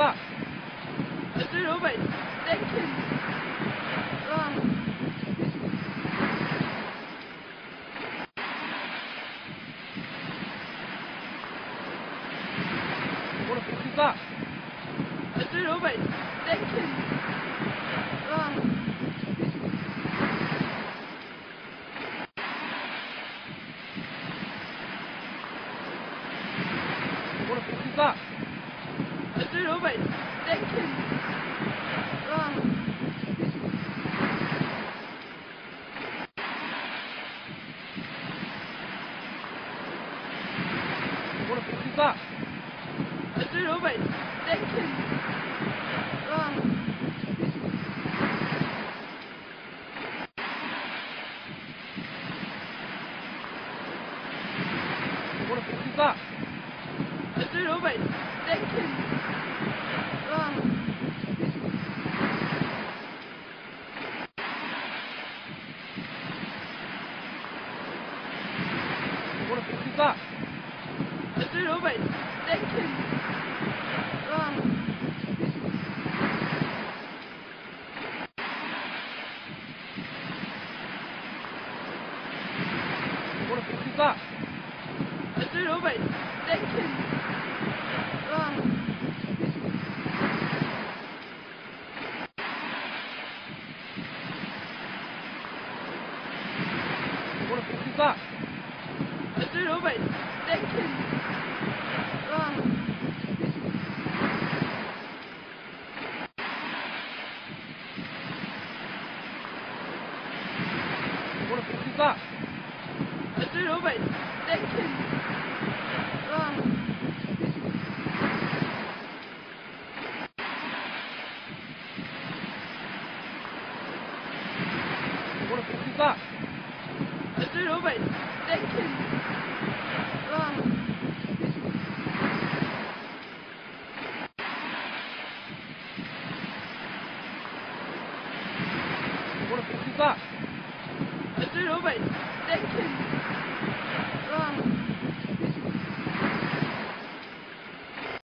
子， 这有北哎，啊！ 我的鼻子， 这有北哎，啊！ 我的鼻子， 这有北哎，啊！ 我的鼻子， 这有北哎，啊！ 我的鼻子， 这有北哎，啊！ 我的鼻子， 这有北哎，啊！ 我的鼻子， 这有北哎，啊！ 我的鼻子， 这有北哎，啊！ 我的鼻子， 这有北哎，啊！ 我的鼻子， 这有北哎，啊！ 我的鼻子， 这有北哎，